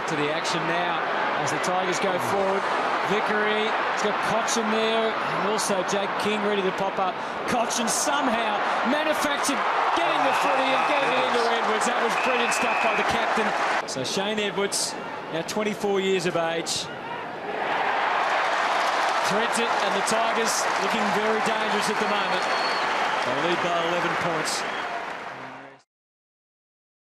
back to the action now as the Tigers go forward. Vickery, he's got Cochin there, and also Jake King ready to pop up. Cochin somehow manufactured getting the footy and getting it into Edwards. That was brilliant stuff by the captain. So Shane Edwards, now 24 years of age, threads it, and the Tigers looking very dangerous at the moment. They lead by 11 points.